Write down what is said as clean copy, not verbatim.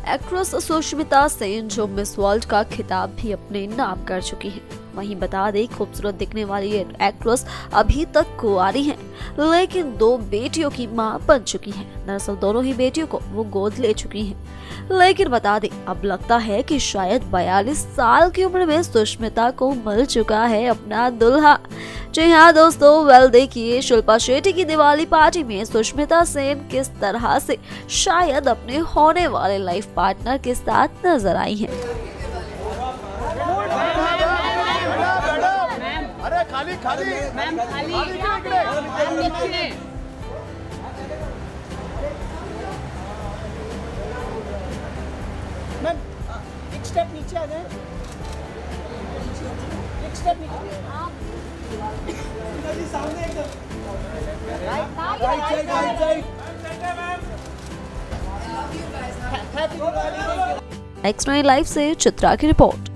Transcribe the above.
Actress Sushmita Sen जो miss world का खिताब भी अपने नाम कर चुकी हैं। वहीं बता दें, खूबसूरत दिखने वाली ये एक्ट्रेस अभी तक कुंवारी हैं, लेकिन 2 बेटियों की मां बन चुकी हैं। दरअसल दोनों ही बेटियों को वो गोद ले चुकी हैं। लेकिन बता दें, अब लगता है कि शायद 42 साल की उम्र में सुष्मिता को मिल चुका है अपना दुल्हा। जी हाँ दोस्तों, वेल देखिए, शिल्पा शेट्टी की दिवाली पार्टी में सुष्मिता सेन किस तरह से शायद अपने होने वाले लाइफ पार्टनर के साथ नजर आई हैं। अरे खाली खाली मैम, खाली मैम, एक स्टेप नीचे आ जाए, एक स्टेप नीचे सामने एकदम राइट साइड। नेक्स्ट 9 लाइव से चित्रा की रिपोर्ट।